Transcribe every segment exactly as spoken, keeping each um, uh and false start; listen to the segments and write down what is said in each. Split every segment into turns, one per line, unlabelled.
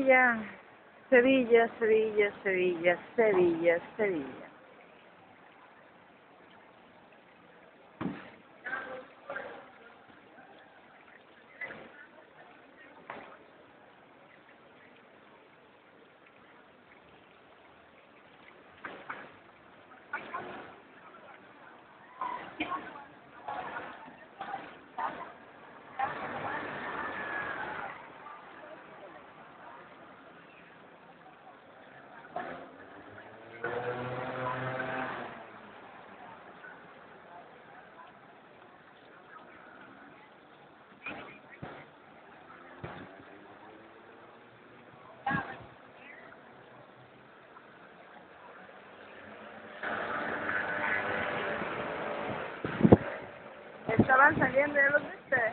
Sevilla, Sevilla, Sevilla, Sevilla, Sevilla, Sevilla. Estaban saliendo de los de ustedes.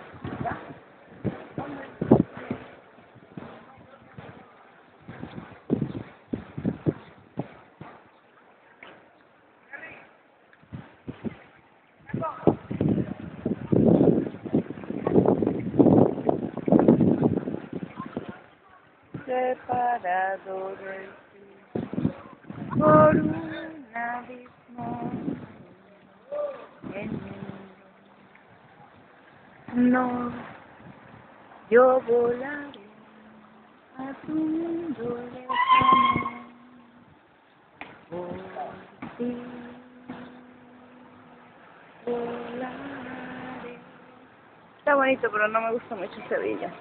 Separado de ti por un abismo en mi no, yo volaré a tu mundo lejano por ti volaré. Está bonito, pero no me gusta mucho Sevilla.